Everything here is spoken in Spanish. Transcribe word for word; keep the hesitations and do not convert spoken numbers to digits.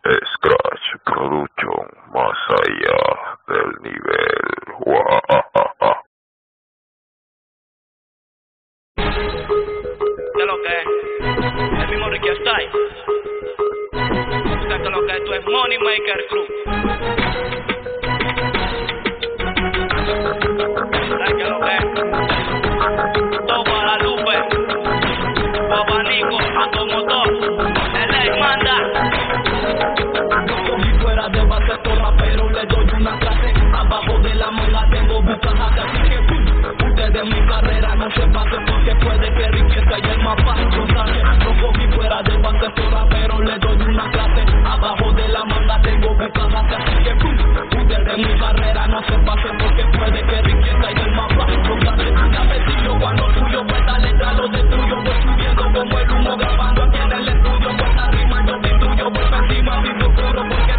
Scratch Production, más allá del nivel. Guajajaja. ¿Qué es lo que es? El mismo Ricky Style. ¿Sabes qué es lo que esto es? Money Maker Crew. ¿Sabes qué es lo que es? Todo Guadalupe, Babanico, Automotor, el ex manda. Yo cogí fuera de base toda, pero le doy una clase. Abajo de la manga tengo bucajas, así que pum. Ustedes mi carrera no se pasen porque puede que riqueza y el más fácil contarse. Yo cogí fuera de base toda, pero le doy una clase. Abajo de la manga tengo bucajas, así que pum. Ustedes mi carrera no se pasen porque puede que riqueza y el más fácil contarse. Dame si yo cuando tuyo, pues dale letra lo de tuyo. Voy subiendo como el humo grabando aquí en el estudio. Pues arriba yo te tuyo, voy encima mi futuro porque